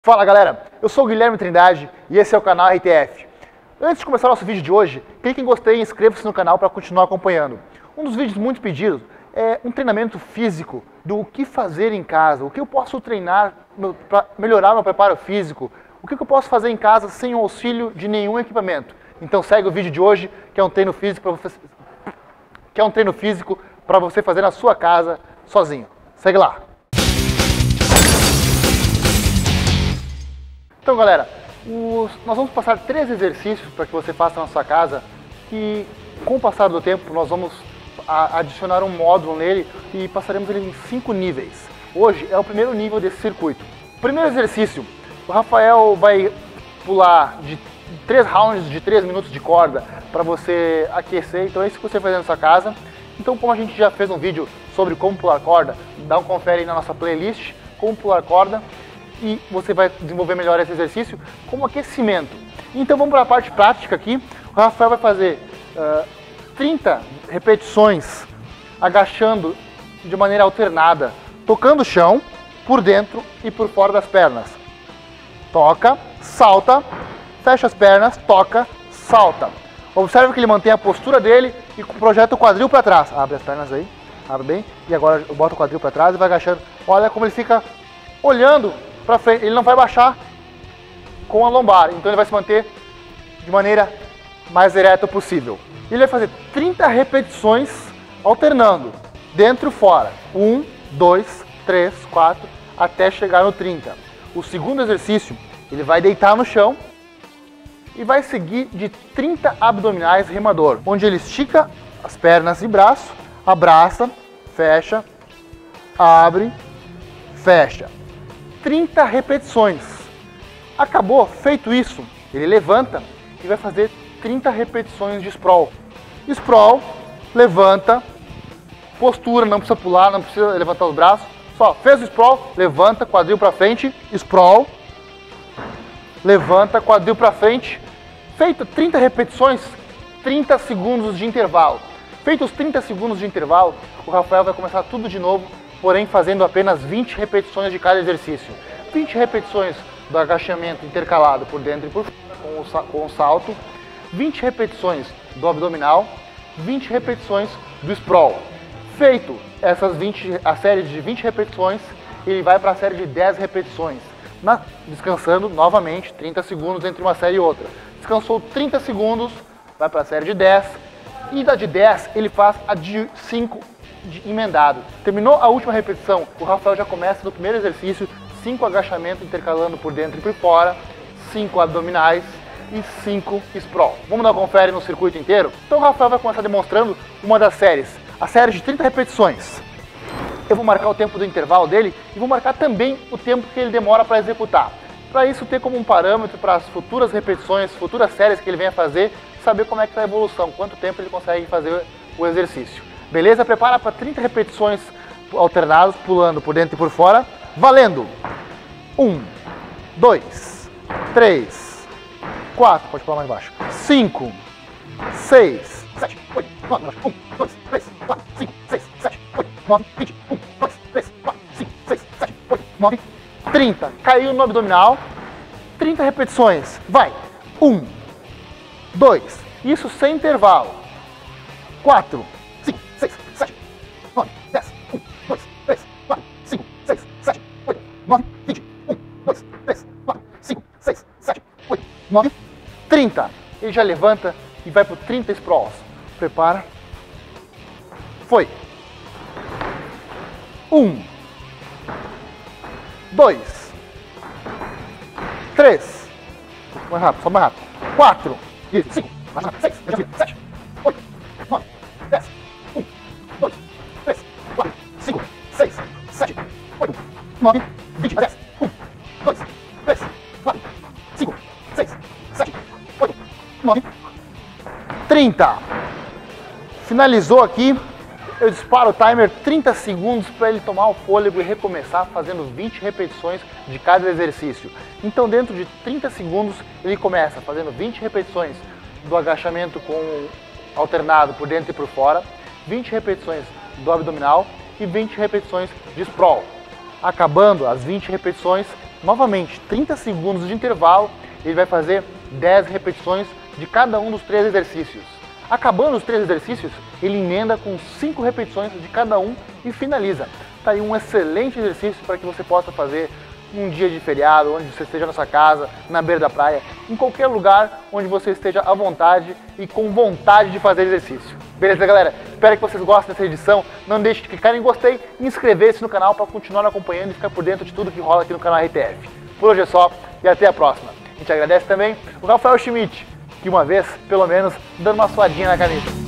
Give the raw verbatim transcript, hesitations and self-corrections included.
Fala galera, eu sou o Guilherme Trindade e esse é o canal R T F. Antes de começar o nosso vídeo de hoje, clique em gostei e inscreva-se no canal para continuar acompanhando. Um dos vídeos muito pedidos é um treinamento físico do que fazer em casa, o que eu posso treinar para melhorar meu preparo físico, o que eu posso fazer em casa sem o auxílio de nenhum equipamento. Então segue o vídeo de hoje, que é um treino físico para você, que é um treino físico para você fazer na sua casa sozinho. Segue lá. Então galera, os, nós vamos passar três exercícios para que você faça na sua casa e com o passar do tempo nós vamos a, adicionar um módulo nele e passaremos ele em cinco níveis. Hoje é o primeiro nível desse circuito. Primeiro exercício, o Rafael vai pular de três rounds de três minutos de corda para você aquecer, então é isso que você vai fazer na sua casa. Então como a gente já fez um vídeo sobre como pular corda, dá um confere aí na nossa playlist, como pular corda. E você vai desenvolver melhor esse exercício como aquecimento. Então vamos para a parte prática aqui. O Rafael vai fazer uh, trinta repetições agachando de maneira alternada, tocando o chão por dentro e por fora das pernas. Toca, salta, fecha as pernas, toca, salta. Observe que ele mantém a postura dele e projeta o quadril para trás. Abre as pernas aí, abre bem. E agora bota o quadril para trás e vai agachando. Olha como ele fica olhando para frente, ele não vai baixar com a lombar, então ele vai se manter de maneira mais ereta possível. Ele vai fazer trinta repetições alternando, dentro e fora. um, dois, três, quatro, até chegar no trinta. O segundo exercício, ele vai deitar no chão e vai seguir de trinta abdominais remador, onde ele estica as pernas e braço, abraça, fecha, abre, fecha. trinta repetições. Acabou, feito isso, ele levanta e vai fazer trinta repetições de sprawl. Sprawl, levanta, postura, não precisa pular, não precisa levantar os braços, só fez o sprawl, levanta, quadril para frente, sprawl, levanta, quadril para frente. Feito trinta repetições, trinta segundos de intervalo. Feitos trinta segundos de intervalo, o Rafael vai começar tudo de novo, porém fazendo apenas vinte repetições de cada exercício. vinte repetições do agachamento intercalado por dentro e por fora com o salto, vinte repetições do abdominal, vinte repetições do sprawl. Feito essas vinte, a série de vinte repetições, ele vai para a série de dez repetições, na, descansando novamente trinta segundos entre uma série e outra. Descansou trinta segundos, vai para a série de dez, e da de dez ele faz a de cinco de emendado. Terminou a última repetição, o Rafael já começa no primeiro exercício, cinco agachamentos intercalando por dentro e por fora, cinco abdominais e cinco sprawl. Vamos dar um confere no circuito inteiro? Então o Rafael vai começar demonstrando uma das séries, a série de trinta repetições. Eu vou marcar o tempo do intervalo dele e vou marcar também o tempo que ele demora para executar. Para isso ter como um parâmetro para as futuras repetições, futuras séries que ele venha fazer, saber como é que está a evolução, quanto tempo ele consegue fazer o exercício. Beleza? Prepara para trinta repetições alternadas, pulando por dentro e por fora. Valendo! um, dois, três, quatro, pode pular mais baixo. cinco, seis, sete, oito, nove, um, dois, três, quatro, cinco, seis, sete, oito, nove, vinte, um, dois, três, quatro, cinco, seis, sete, oito, nove, trinta. Caiu no abdominal. trinta repetições. Vai! um, dois, isso sem intervalo. quatro, cinco, seis, sete, nove, dez, um, dois, três, quatro, cinco, seis, sete, oito, nove, vinte, um, dois, três, quatro, cinco, seis, sete, oito, nove, trinta. Ele já levanta e vai para trinta sprawls. Prepara. Foi. Um, dois, três, mais rápido, só mais rápido. Quatro, cinco, mais rápido, seis, sete, oito, nove, dez, um, dois, três, quatro, cinco, seis, sete, oito, nove, vinte, dez, um, dois, três, quatro, cinco, seis, sete, oito, nove, trinta. Finalizou aqui, eu disparo o timer trinta segundos para ele tomar o fôlego e recomeçar fazendo vinte repetições de cada exercício. Então dentro de trinta segundos ele começa fazendo vinte repetições do agachamento com alternado por dentro e por fora, vinte repetições do abdominal e vinte repetições de sprawl. Acabando as vinte repetições, novamente trinta segundos de intervalo, ele vai fazer dez repetições de cada um dos três exercícios. Acabando os três exercícios, ele emenda com cinco repetições de cada um e finaliza. Tá aí um excelente exercício para que você possa fazer num dia de feriado, onde você esteja na sua casa, na beira da praia, em qualquer lugar onde você esteja à vontade e com vontade de fazer exercício. Beleza, galera? Espero que vocês gostem dessa edição. Não deixe de clicar em gostei e inscrever-se no canal para continuar acompanhando e ficar por dentro de tudo que rola aqui no canal R T F. Por hoje é só e até a próxima. A gente agradece também o Rafael Schmidt, que uma vez, pelo menos, dando uma suadinha na camisa.